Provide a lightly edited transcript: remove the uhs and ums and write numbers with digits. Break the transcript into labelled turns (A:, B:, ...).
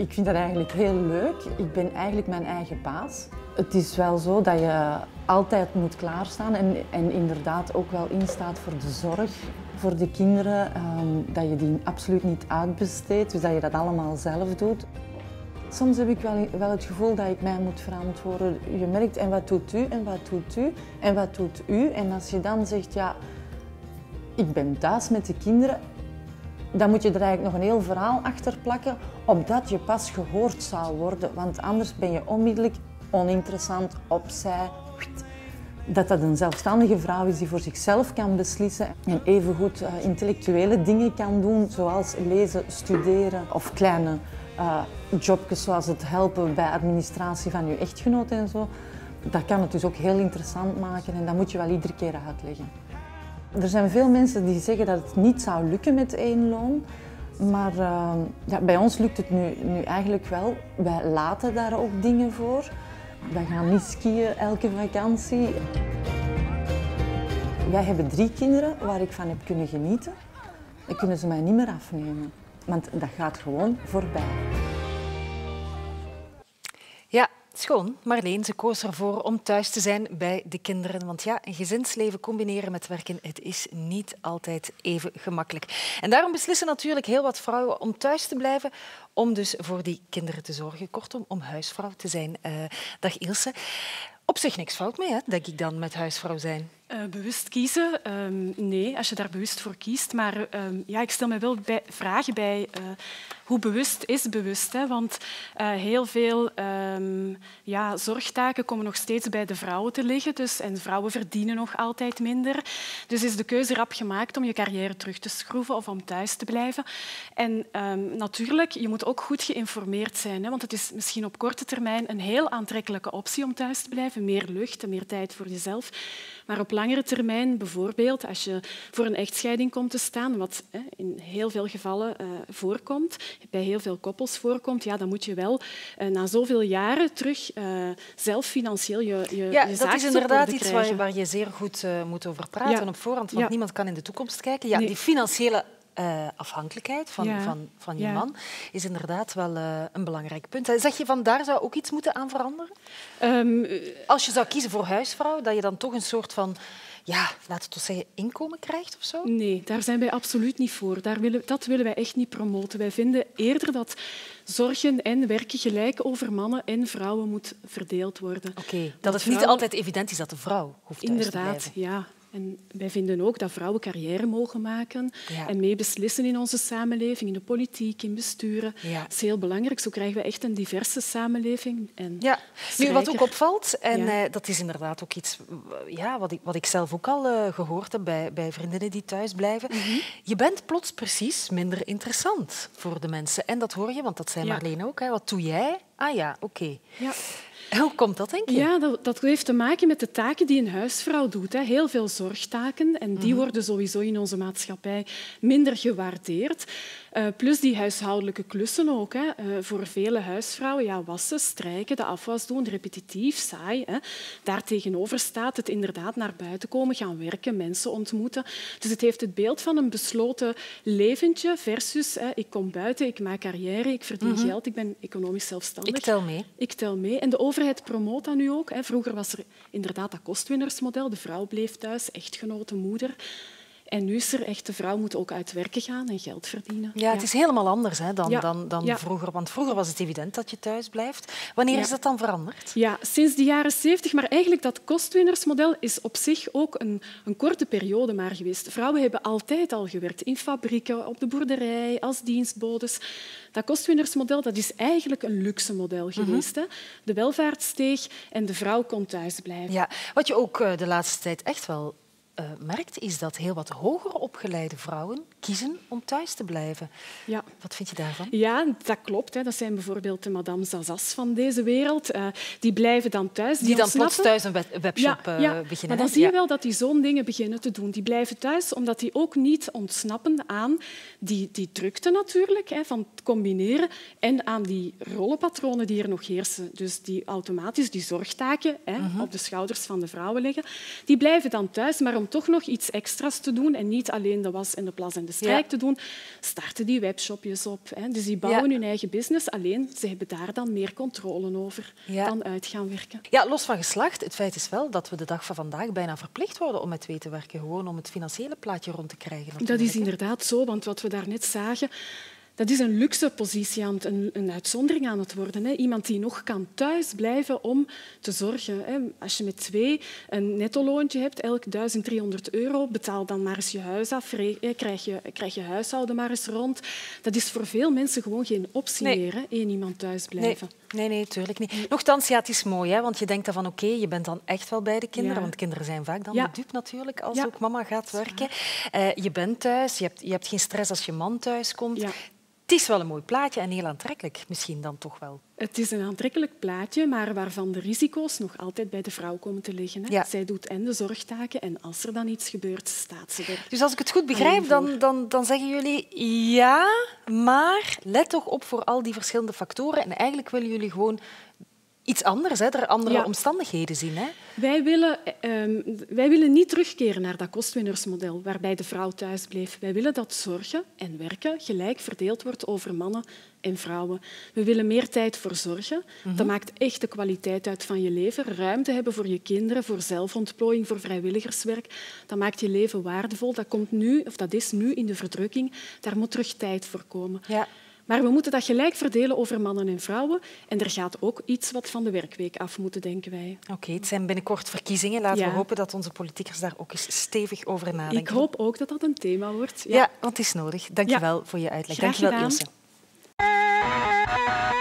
A: Ik vind dat eigenlijk heel leuk. Ik ben eigenlijk mijn eigen baas. Het is wel zo dat je altijd moet klaarstaan en inderdaad ook wel instaat voor de zorg voor de kinderen. Dat je die absoluut niet uitbesteedt, dus dat je dat allemaal zelf doet. Soms heb ik wel het gevoel dat ik mij moet verantwoorden. Je merkt, en wat doet u, en wat doet u, en wat doet u? En als je dan zegt, ja, ik ben thuis met de kinderen, dan moet je er eigenlijk nog een heel verhaal achter plakken, opdat je pas gehoord zou worden. Want anders ben je onmiddellijk oninteressant, opzij. Dat een zelfstandige vrouw is die voor zichzelf kan beslissen en evengoed intellectuele dingen kan doen, zoals lezen, studeren of kleine jobjes zoals het helpen bij administratie van je echtgenoot en zo. Dat kan het dus ook heel interessant maken en dat moet je wel iedere keer uitleggen. Er zijn veel mensen die zeggen dat het niet zou lukken met één loon. Maar ja, bij ons lukt het nu eigenlijk wel. Wij laten daar ook dingen voor. Wij gaan niet skiën elke vakantie. Wij hebben 3 kinderen waar ik van heb kunnen genieten. Dat kunnen ze mij niet meer afnemen. Want dat gaat gewoon voorbij.
B: Ja, schoon. Marleen, ze koos ervoor om thuis te zijn bij de kinderen. Want ja, een gezinsleven combineren met werken, het is niet altijd even gemakkelijk. En daarom beslissen natuurlijk heel wat vrouwen om thuis te blijven, om dus voor die kinderen te zorgen. Kortom, om huisvrouw te zijn. Dag Ilse. Op zich niks fout mee, hè, denk ik dan, met huisvrouw zijn.
C: Bewust kiezen? Nee, als je daar bewust voor kiest. Maar ja, ik stel me wel vragen bij hoe bewust is bewust. Hè? Want heel veel zorgtaken komen nog steeds bij de vrouwen te liggen. Dus, en vrouwen verdienen nog altijd minder. Dus is de keuze rap gemaakt om je carrière terug te schroeven of om thuis te blijven. En natuurlijk, je moet ook goed geïnformeerd zijn. Hè? Want het is misschien op korte termijn een heel aantrekkelijke optie om thuis te blijven. Meer lucht en meer tijd voor jezelf. Maar op langere termijn, bijvoorbeeld als je voor een echtscheiding komt te staan, wat in heel veel gevallen voorkomt, bij heel veel koppels voorkomt, ja, dan moet je wel na zoveel jaren terug zelf financieel je zaak
B: dat is inderdaad iets
C: krijgen.
B: waar je zeer goed moet over praten op voorhand, want niemand kan in de toekomst kijken. Ja, die financiële afhankelijkheid van je man is inderdaad wel een belangrijk punt. Zeg je van daar zou ook iets moeten aan veranderen? Als je zou kiezen voor huisvrouw, dat je dan toch een soort van, ja, laten we toch zeggen, inkomen krijgt of zo?
C: Nee, daar zijn wij absoluut niet voor. Dat willen wij echt niet promoten. Wij vinden eerder dat zorgen en werken gelijk over mannen en vrouwen moet verdeeld worden.
B: Oké, dat het niet altijd evident is dat de vrouw hoeft thuis te blijven.
C: Inderdaad, ja. En wij vinden ook dat vrouwen carrière mogen maken en mee beslissen in onze samenleving, in de politiek, in besturen. Ja. Dat is heel belangrijk. Zo krijgen we echt een diverse samenleving. En
B: nu, wat ook opvalt, en dat is inderdaad ook iets wat ik zelf ook al gehoord heb bij vriendinnen die thuis blijven. Je bent plots precies minder interessant voor de mensen. En dat hoor je, want dat zei Marleen ook. Hè. Wat doe jij? Ah ja, oké. Ja. Hoe komt dat, denk je?
C: Ja, dat heeft te maken met de taken die een huisvrouw doet. Heel veel zorgtaken. En die worden sowieso in onze maatschappij minder gewaardeerd. Plus die huishoudelijke klussen ook. Voor vele huisvrouwen, wassen, strijken, de afwas doen, repetitief, saai. Daartegenover staat het inderdaad naar buiten komen, gaan werken, mensen ontmoeten. Dus het heeft het beeld van een besloten leventje versus ik kom buiten, ik maak carrière, ik verdien geld, ik ben economisch zelfstandig.
B: Ik tel mee.
C: Ik tel mee. En de overheid promoot dat nu ook. Vroeger was er inderdaad dat kostwinnersmodel. De vrouw bleef thuis, echtgenote, moeder. En nu is er echt, de vrouw moet ook uit werken gaan en geld verdienen.
B: Ja, het is helemaal anders dan vroeger. Want vroeger was het evident dat je thuis blijft. Wanneer is dat dan veranderd?
C: Ja, sinds de jaren 70. Maar eigenlijk dat kostwinnersmodel is op zich ook een korte periode maar geweest. Vrouwen hebben altijd al gewerkt. In fabrieken, op de boerderij, als dienstbodes. Dat kostwinnersmodel dat is eigenlijk een luxe model geweest. De welvaart steeg en de vrouw kon thuis blijven.
B: Ja, wat je ook de laatste tijd echt wel merkt, is dat heel wat hoger opgeleide vrouwen kiezen om thuis te blijven. Ja. Wat vind je daarvan?
C: Ja, dat klopt. Dat zijn bijvoorbeeld de madame Zazas van deze wereld. Die blijven dan thuis.
B: Die dan plots thuis een webshop beginnen.
C: Maar dan zie je wel dat die zo'n dingen beginnen te doen. Die blijven thuis omdat die ook niet ontsnappen aan die drukte natuurlijk, van het combineren, en aan die rollenpatronen die er nog heersen. Dus die automatisch die zorgtaken op de schouders van de vrouwen leggen. Die blijven dan thuis, maar om toch nog iets extra's te doen en niet alleen de was en de plas en de strijk te doen, starten die webshopjes op. Hè. Dus die bouwen hun eigen business, alleen ze hebben daar dan meer controle over dan uit gaan werken.
B: Ja, los van geslacht, het feit is wel dat we de dag van vandaag bijna verplicht worden om met twee te werken, gewoon om het financiële plaatje rond te krijgen.
C: Dat is inderdaad zo, want wat we daarnet zagen, dat is een luxe positie een uitzondering aan het worden. Hè. Iemand die nog kan thuis blijven om te zorgen. Hè. Als je met 2 een nettoloontje hebt, elk €1.300, betaal dan maar eens je huis af, krijg je huishouden maar eens rond. Dat is voor veel mensen gewoon geen optie meer, hè, één iemand thuis blijven.
B: Nee, tuurlijk niet. Nochtans, ja, het is mooi, hè, want je denkt dan van oké, je bent dan echt wel bij de kinderen, want kinderen zijn vaak dan de dupe natuurlijk als ook mama gaat werken. Je bent thuis, je hebt geen stress als je man thuis komt.
C: Ja.
B: Het is wel een mooi plaatje en heel aantrekkelijk misschien dan toch wel.
C: Het is een aantrekkelijk plaatje, maar waarvan de risico's nog altijd bij de vrouw komen te liggen. Hè.
B: Ja.
C: Zij doet en de zorgtaken en als er dan iets gebeurt, staat ze er.
B: Dus als ik het goed begrijp, dan zeggen jullie ja, maar let toch op voor al die verschillende factoren. En eigenlijk willen jullie gewoon iets anders, hè, er andere omstandigheden zien. Hè?
C: Wij willen niet terugkeren naar dat kostwinnersmodel waarbij de vrouw thuis bleef. Wij willen dat zorgen en werken gelijk verdeeld wordt over mannen en vrouwen. We willen meer tijd voor zorgen. Dat maakt echt de kwaliteit uit van je leven. Ruimte hebben voor je kinderen, voor zelfontplooiing, voor vrijwilligerswerk. Dat maakt je leven waardevol. Dat is nu in de verdrukking. Daar moet terug tijd voor komen.
B: Ja.
C: Maar we moeten dat gelijk verdelen over mannen en vrouwen. En er gaat ook iets wat van de werkweek af moeten, denken wij.
B: Oké, het zijn binnenkort verkiezingen. Laten we hopen dat onze politiekers daar ook eens stevig over nadenken.
C: Ik hoop ook dat dat een thema wordt.
B: Ja, want het is nodig. Dank je wel voor je uitleg. Dank je wel, Ilse.